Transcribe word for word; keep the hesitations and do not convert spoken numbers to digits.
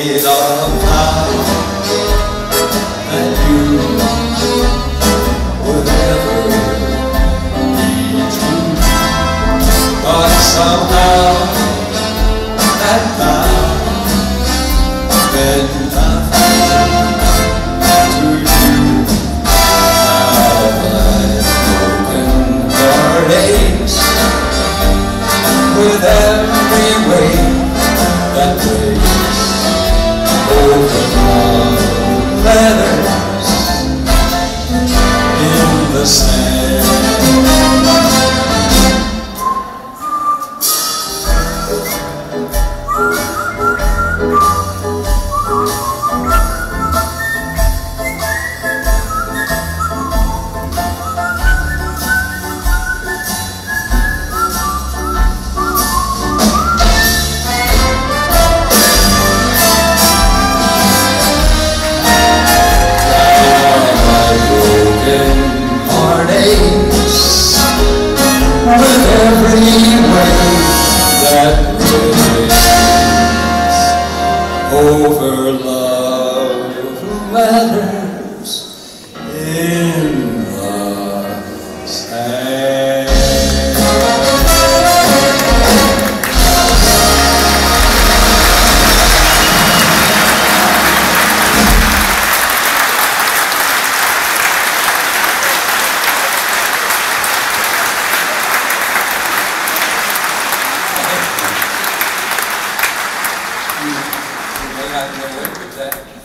made of vows that you would ever be true, but somehow that vow meant nothing to you. Now my broken heart aches with every wave that breaks over love letters in the sand. With every wave that breaks over love letters in the sand. You may not know it, but that